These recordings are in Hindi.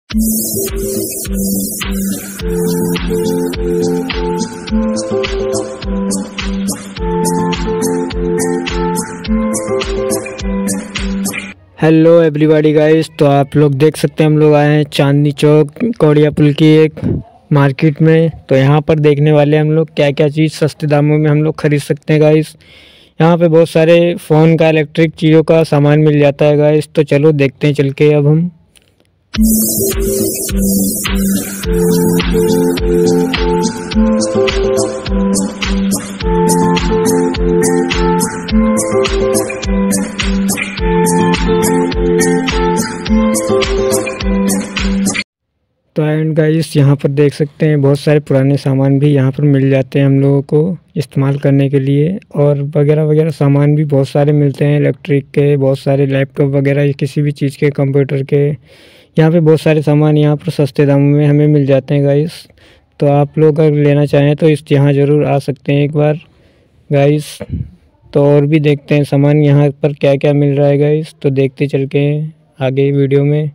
हेलो एवरीबॉडी गाइस, तो आप लोग देख सकते हैं हम लोग आए हैं चांदनी चौक कौड़िया पुल की एक मार्केट में। तो यहाँ पर देखने वाले हम लोग क्या क्या चीज़ सस्ते दामों में हम लोग खरीद सकते हैं गाइस। यहाँ पे बहुत सारे फ़ोन का, इलेक्ट्रिक चीज़ों का सामान मिल जाता है गाइस। तो चलो देखते हैं चल के अब हम। तो एंड गाइस, यहाँ पर देख सकते हैं बहुत सारे पुराने सामान भी यहाँ पर मिल जाते हैं हम लोगों को इस्तेमाल करने के लिए, और वगैरह वगैरह सामान भी बहुत सारे मिलते हैं इलेक्ट्रिक के, बहुत सारे लैपटॉप वगैरह किसी भी चीज़ के, कंप्यूटर के। यहाँ पे बहुत सारे सामान यहाँ पर सस्ते दामों में हमें मिल जाते हैं गाइस। तो आप लोग अगर लेना चाहें तो यहाँ ज़रूर आ सकते हैं एक बार गाइस। तो और भी देखते हैं सामान यहाँ पर क्या क्या मिल रहा है गाइस। तो देखते चल के आगे वीडियो में।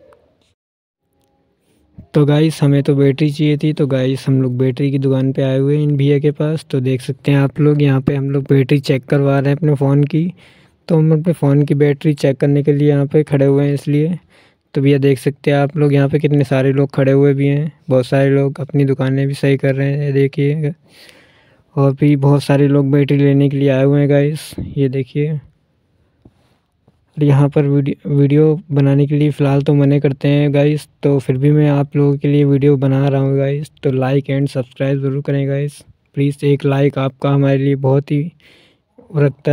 तो गाइस, हमें तो बैटरी चाहिए थी, तो गाइस हम लोग बैटरी की दुकान पे आए हुए हैं इन भैया के पास। तो देख सकते हैं आप लोग, यहाँ पे हम लोग बैटरी चेक करवा रहे हैं अपने फ़ोन की। तो हम अपने फ़ोन की बैटरी चेक करने के लिए यहाँ पे खड़े हुए हैं इसलिए। तो भैया देख सकते हैं आप लोग यहाँ पे कितने सारे लोग खड़े हुए भी हैं, बहुत सारे लोग अपनी दुकानें भी सही कर रहे हैं देखिए। और भी बहुत सारे लोग बैटरी लेने के लिए आए हुए हैं गाइस, ये देखिए। यहाँ पर वीडियो बनाने के लिए फ़िलहाल तो मना करते हैं गाइस, तो फिर भी मैं आप लोगों के लिए वीडियो बना रहा हूँ गाइस। तो लाइक एंड सब्सक्राइब ज़रूर करें गाइस, प्लीज़। एक लाइक आपका हमारे लिए बहुत ही रखता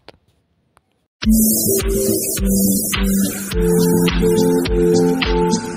है।